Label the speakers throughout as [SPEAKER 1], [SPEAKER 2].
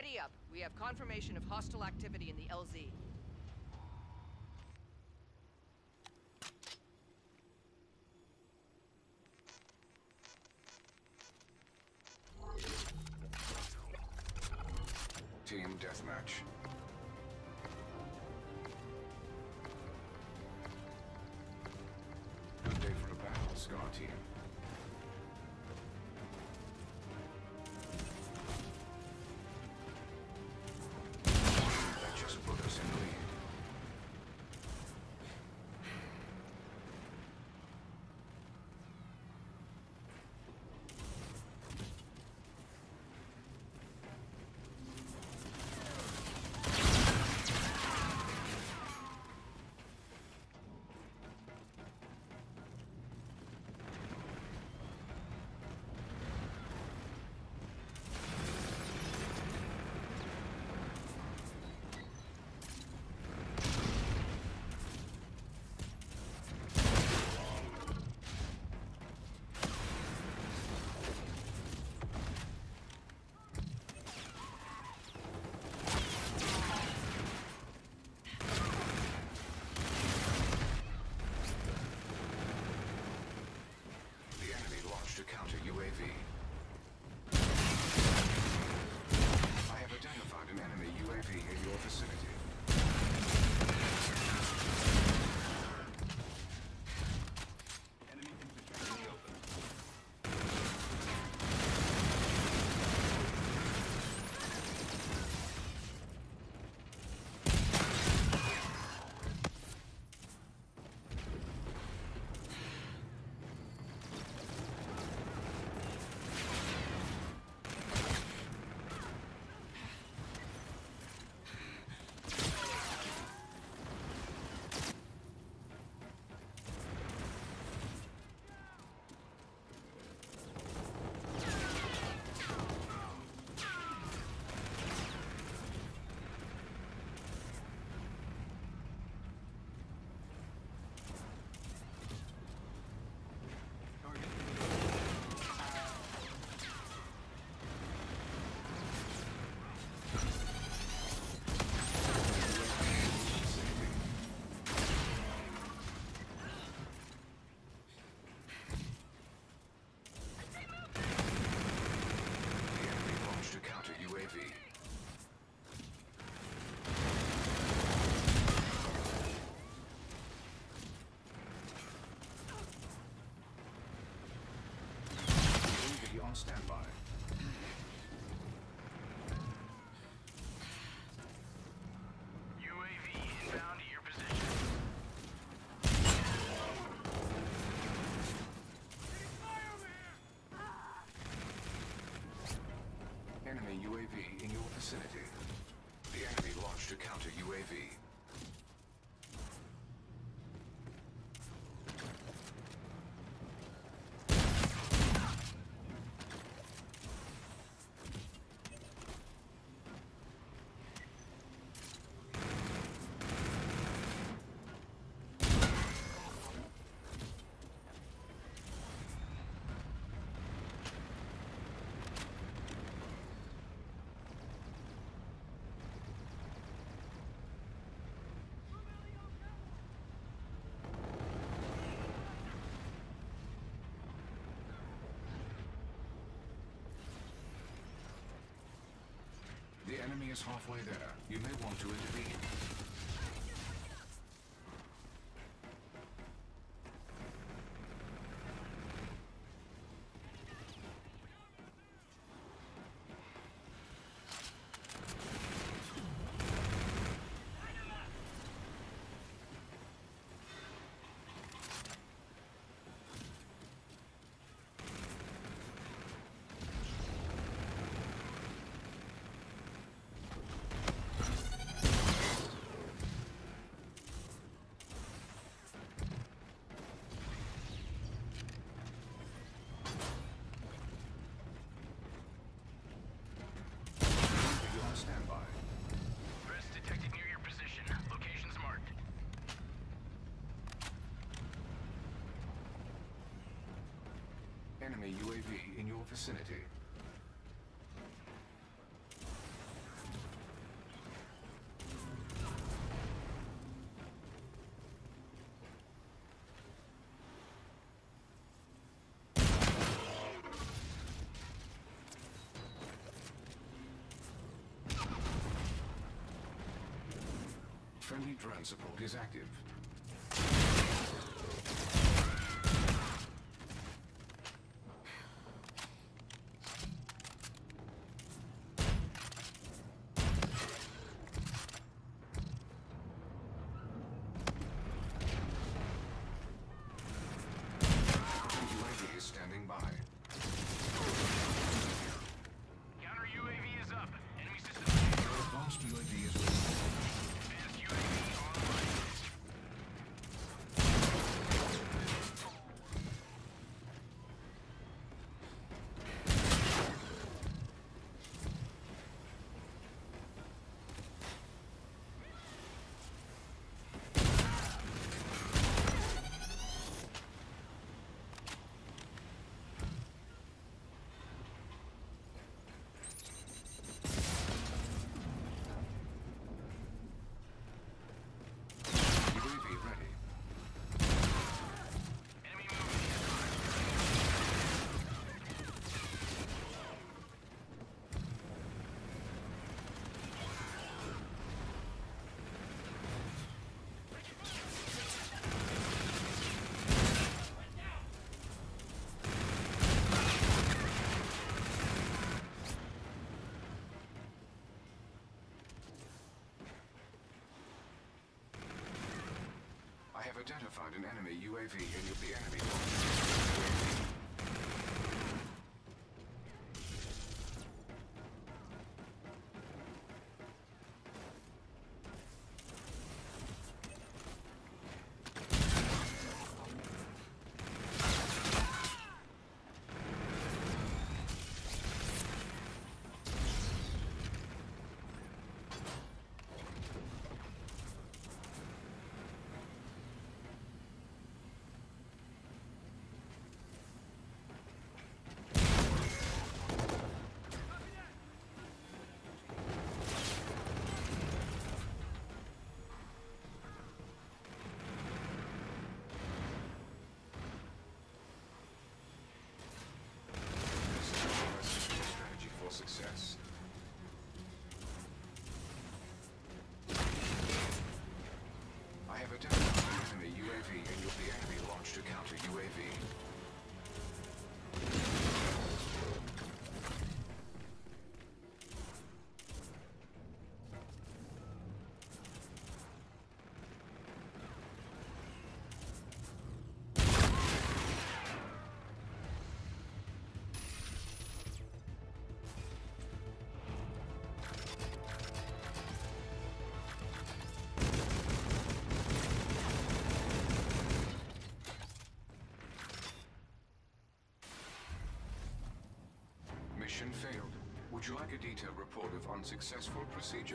[SPEAKER 1] Ready up. We have confirmation of hostile activity in the LZ.
[SPEAKER 2] Team deathmatch. Good day for a battle, Scar Team. That just put us in the lead. To counter UAV. I have identified an enemy UAV in your vicinity. Enemy infantry in the open. On standby. UAV inbound to your position. Enemy UAV in your vicinity. The enemy launched a counter UAV. The enemy is halfway there. You may want to intervene. Enemy UAV in your vicinity. Friendly drone support is active. UAV is standing by.
[SPEAKER 3] Counter UAV is up. Enemy system.
[SPEAKER 2] Your advanced UAV is ready.
[SPEAKER 3] Advanced UAV online.
[SPEAKER 2] UAV ready.
[SPEAKER 3] Enemy movement.
[SPEAKER 2] I have identified an enemy UAV and the enemy launched. Strategy for success. I have identified an enemy UAV and the enemy launched a counter UAV. Mission failed. Would you like a detailed report of unsuccessful procedure?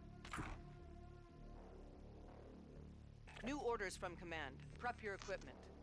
[SPEAKER 1] New orders from command. Prep your equipment.